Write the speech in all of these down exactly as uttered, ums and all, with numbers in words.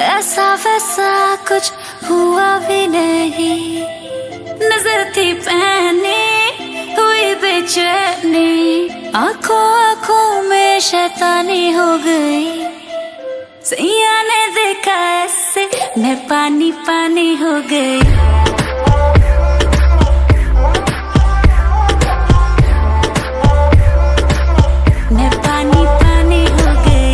ऐसा वैसा कुछ हुआ भी नहीं, नजर थी पहनी हुई बेचैनी, आंखों आंखों में शैतानी हो गई। सैया ने देखा ऐसे मैं पानी पानी हो गई। मैं पानी पानी हो गई।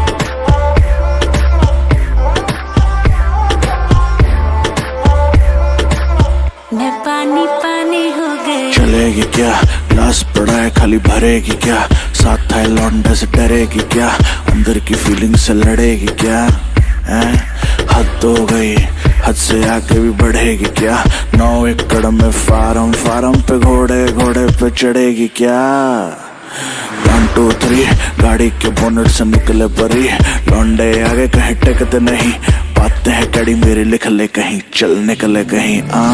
मैं पानी पानी हो गई। चलेगी क्या, ग्लास पड़ा है खाली भरेगी क्या, साथ है लौंडे से डरेगी क्या, अंदर की फीलिंग से लड़ेगी क्या, हैं? हद हो गई, हद से आके भी बढ़ेगी क्या, नौ एकड़ में फार्म फार्म पे घोड़े घोड़े पे चढ़ेगी क्या। वन टू थ्री गाड़ी के बोनट से निकले परी, लौंडे आगे कहीं टेकते नहीं, बातें हैं कड़ी मेरी लिख ले कहीं, चल निकले कहीं। आ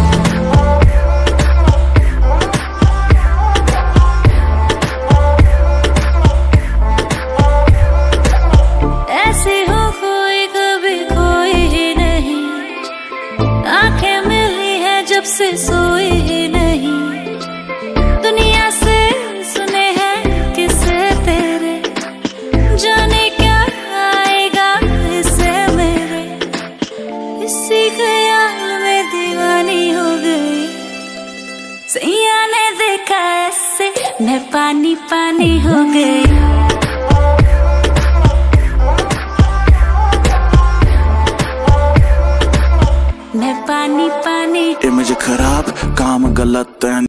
ऐसे हो कोई कभी कोई ही नहीं, आंखें मिली है जब से सोई ही नहीं, दुनिया से सुने हैं किस्से तेरे, जाने क्या आएगा इससे मेरे, इसी ख्याल में दीवानी हो गई। सैया ने देखा ऐसे मैं पानी पानी हो गई। मैं पानी पानी। इमेज खराब काम गलत है।